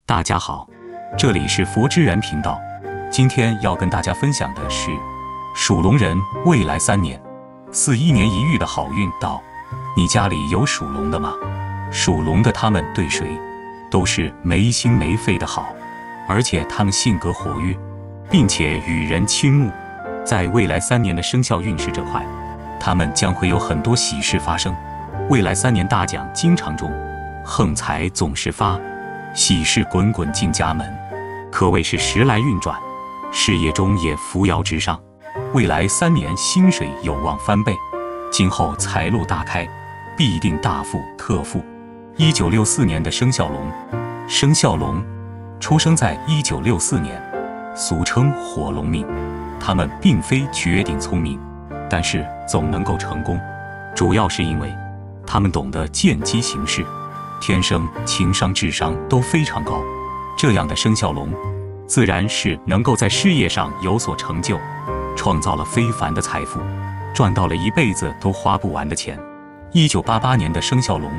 大家好，这里是佛之源频道。今天要跟大家分享的是，属龙人未来3年，4-1年一遇的好运到。你家里有属龙的吗？属龙的他们对谁都是没心没肺的好，而且他们性格活跃，并且与人倾慕。在未来3年的生肖运势这块，他们将会有很多喜事发生。未来3年大奖经常中，横财总是发，喜事滚滚进家门，可谓是时来运转，事业中也扶摇直上。未来3年薪水有望翻倍，今后财路大开，必定大富特富。1964年的生肖龙，生肖龙出生在1964年，俗称火龙命。他们并非绝顶聪明，但是总能够成功，主要是因为他们懂得见机行事，天生情商智商都非常高。这样的生肖龙自然是能够在事业上有所成就，创造了非凡的财富，赚到了一辈子都花不完的钱。1988年的生肖龙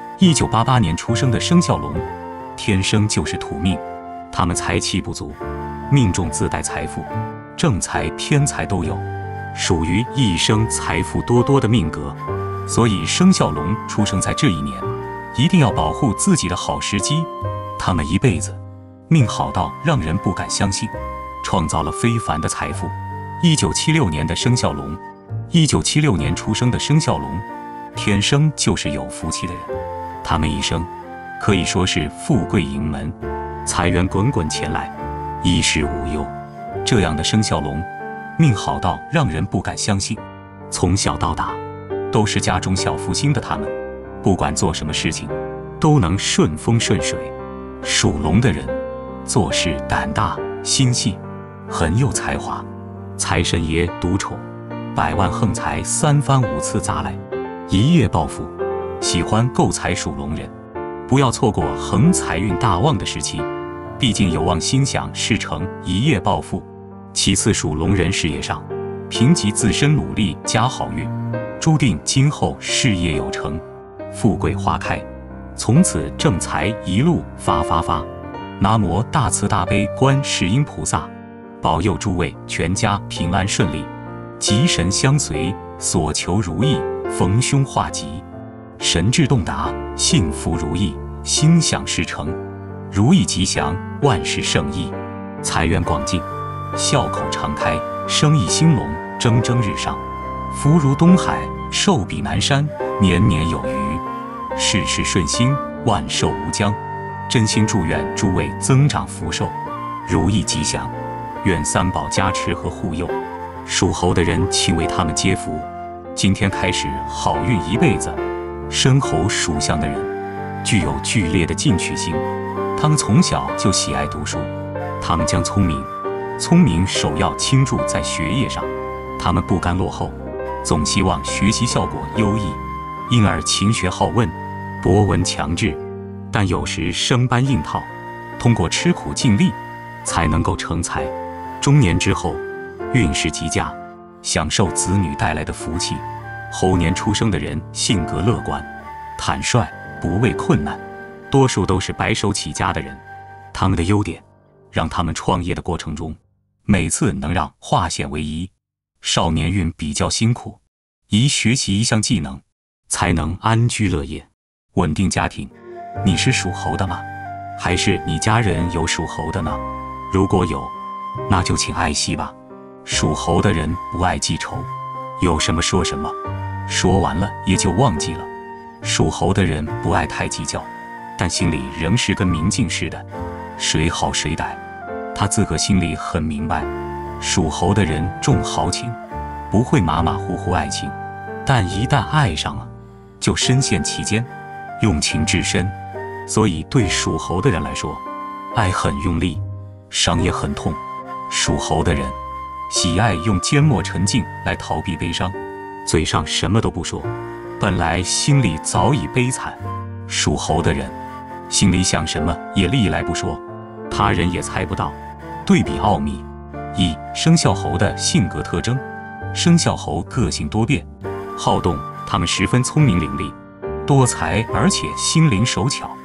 ，1988年出生的生肖龙天生就是土命，他们财气不足，命中自带财富，正财偏财都有，属于一生财富多多的命格。所以生肖龙出生在这一年，一定要保护自己的好时机。他们一辈子命好到让人不敢相信，创造了非凡的财富。1976年的生肖龙，1976年出生的生肖龙天生就是有福气的人，他们一生可以说是富贵迎门，财源滚滚前来，衣食无忧。这样的生肖龙命好到让人不敢相信，从小到大都是家中小福星的他们，不管做什么事情都能顺风顺水。属龙的人做事胆大心细，很有才华，财神爷独宠，百万横财3番5次砸来，一夜暴富。喜欢购财属龙人不要错过横财运大旺的时期，毕竟有望心想事成，一夜暴富。其次，属龙人事业上凭藉自身努力加好运，注定今后事业有成，富贵花开，从此正财一路发。南无大慈大悲观世音菩萨，保佑诸位全家平安顺利，吉神相随，所求如意，逢凶化吉，神志洞达，幸福如意，心想事成，如意吉祥，万事胜意，财源广进，笑口常开，生意兴隆，蒸蒸日上，福如东海，寿比南山，年年有余，事事顺心，万寿无疆。真心祝愿诸位增长福寿，如意吉祥，愿三宝加持和护佑。属猴的人请为他们接福，今天开始好运一辈子。申猴属相的人具有剧烈的进取心，他们从小就喜爱读书，他们将聪明首要倾注在学业上，他们不甘落后，总希望学习效果优异，因而勤学好问，博闻强志。但有时生搬硬套，通过吃苦尽力才能够成才。中年之后运势极佳，享受子女带来的福气。猴年出生的人性格乐观坦率，不畏困难，多数都是白手起家的人。他们的优点让他们创业的过程中每次能让化险为夷。少年运比较辛苦，宜学习一项技能才能安居乐业，稳定家庭。你是属猴的吗？还是你家人有属猴的呢？如果有，那就请爱惜吧。属猴的人不爱记仇，有什么说什么，说完了也就忘记了。属猴的人不爱太计较，但心里仍是跟明镜似的，谁好谁歹，他自个心里很明白。属猴的人重豪情，不会马马虎虎爱情，但一旦爱上了，就深陷其间，用情至深。所以对属猴的人来说，爱很用力，伤也很痛。属猴的人喜爱用缄默沉静来逃避悲伤，嘴上什么都不说，本来心里早已悲惨。属猴的人心里想什么也历来不说，他人也猜不到，对比奥秘。生肖猴的性格特征。生肖猴个性多变，好动，他们十分聪明伶俐，多才，而且心灵手巧，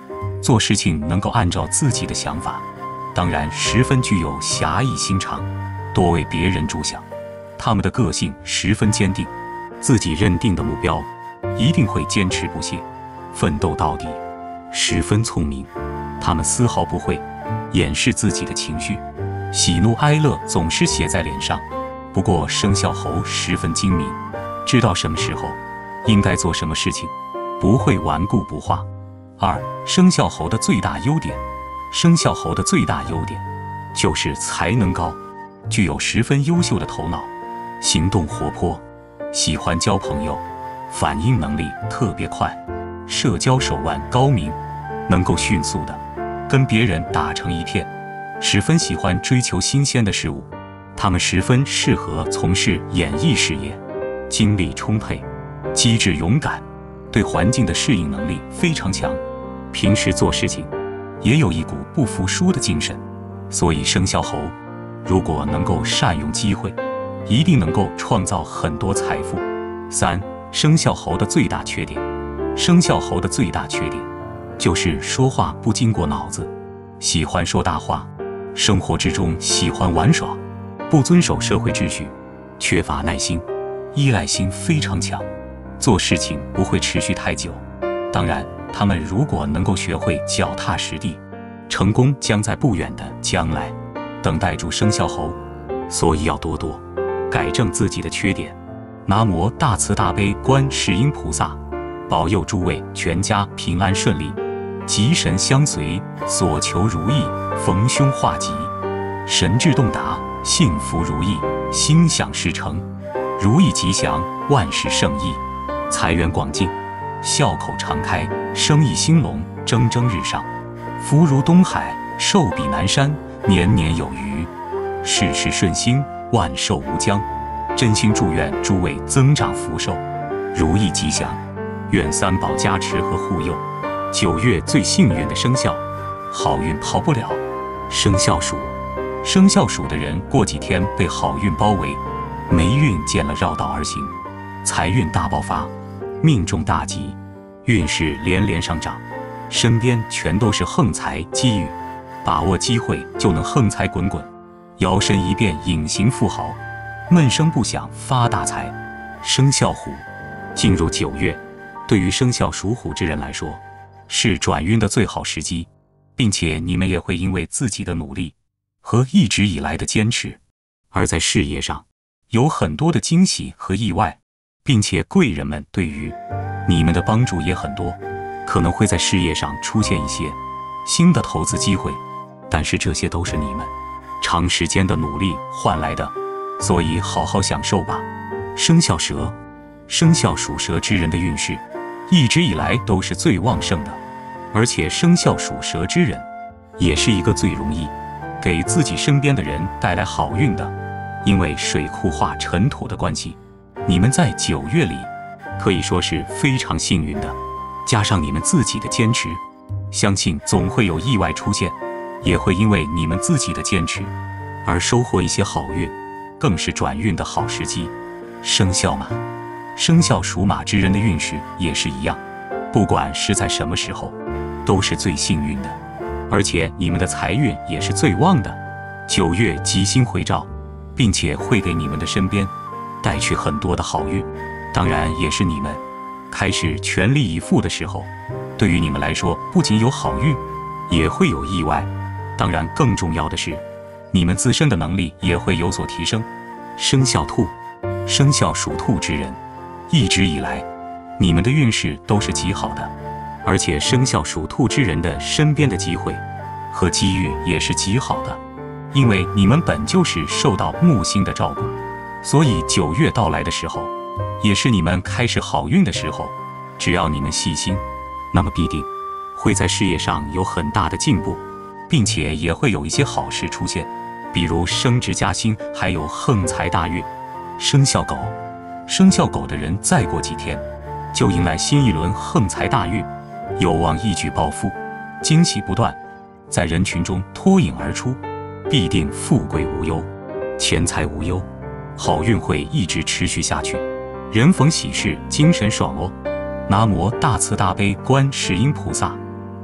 做事情能够按照自己的想法，当然十分具有侠义心肠，多为别人着想。他们的个性十分坚定，自己认定的目标一定会坚持不懈，奋斗到底。十分聪明，他们丝毫不会掩饰自己的情绪，喜怒哀乐总是写在脸上。不过生肖猴十分精明，知道什么时候应该做什么事情，不会顽固不化。二、生肖猴的最大优点。生肖猴的最大优点就是才能高，具有十分优秀的头脑，行动活泼，喜欢交朋友，反应能力特别快，社交手腕高明，能够迅速的跟别人打成一片，十分喜欢追求新鲜的事物。他们十分适合从事演艺事业，精力充沛，机智勇敢，对环境的适应能力非常强，平时做事情也有一股不服输的精神。所以生肖猴如果能够善用机会，一定能够创造很多财富。三、生肖猴的最大缺点。生肖猴的最大缺点就是说话不经过脑子，喜欢说大话，生活之中喜欢玩耍，不遵守社会秩序，缺乏耐心，依赖心非常强，做事情不会持续太久。当然，他们如果能够学会脚踏实地，成功将在不远的将来等待住生肖猴。所以要多多改正自己的缺点。南无大慈大悲观世音菩萨，保佑诸位全家平安顺利，吉神相随，所求如意，逢凶化吉，神志洞达，幸福如意，心想事成，如意吉祥，万事胜意，财源广进，笑口常开，生意兴隆，蒸蒸日上，福如东海，寿比南山，年年有余，事事顺心，万寿无疆。真心祝愿诸位增长福寿，如意吉祥，愿三宝加持和护佑。9月最幸运的生肖，好运跑不了。生肖鼠。生肖鼠的人过几天被好运包围，霉运见了绕道而行，财运大爆发，命中大吉，运势连连上涨，身边全都是横财机遇，把握机会就能横财滚滚，摇身一变隐形富豪，闷声不响发大财。生肖虎。进入9月，对于生肖属虎之人来说，是转运的最好时机，并且你们也会因为自己的努力和一直以来的坚持，而在事业上有很多的惊喜和意外，并且贵人们对于你们的帮助也很多，可能会在事业上出现一些新的投资机会，但是这些都是你们长时间的努力换来的，所以好好享受吧。生肖蛇。生肖属蛇之人的运势一直以来都是最旺盛的，而且生肖属蛇之人也是一个最容易给自己身边的人带来好运的，因为水库化尘土的关系，你们在9月里可以说是非常幸运的，加上你们自己的坚持，相信总会有意外出现，也会因为你们自己的坚持而收获一些好运，更是转运的好时机。生肖马。生肖属马之人的运势也是一样，不管是在什么时候都是最幸运的，而且你们的财运也是最旺的。9月吉星回照，并且会给你们的身边带去很多的好运，当然也是你们开始全力以赴的时候。对于你们来说，不仅有好运，也会有意外，当然更重要的是你们自身的能力也会有所提升。生肖兔。生肖属兔之人一直以来你们的运势都是极好的，而且生肖属兔之人的身边的机会和机遇也是极好的，因为你们本就是受到木星的照顾，所以9月到来的时候也是你们开始好运的时候，只要你们细心，那么必定会在事业上有很大的进步，并且也会有一些好事出现，比如升职加薪，还有横财大运。生肖狗。生肖狗的人再过几天就迎来新一轮横财大运，有望一举暴富，惊喜不断，在人群中脱颖而出，必定富贵无忧，钱财无忧，好运会一直持续下去，人逢喜事精神爽哦。南无大慈大悲观世音菩萨，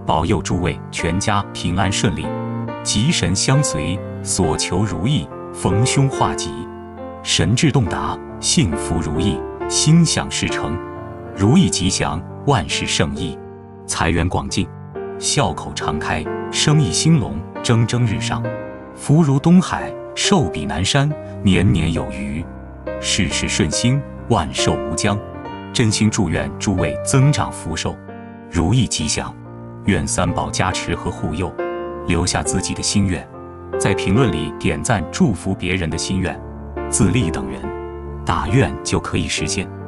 保佑诸位全家平安顺利，吉神相随，所求如意，逢凶化吉，神志洞达，幸福如意，心想事成，如意吉祥，万事胜意，财源广进，笑口常开，生意兴隆，蒸蒸日上，福如东海，寿比南山，年年有余，事事顺心，万寿无疆。真心祝愿诸位增长福寿，如意吉祥，愿三宝加持和护佑。留下自己的心愿，在评论里点赞祝福别人的心愿，自立等人，大愿就可以实现。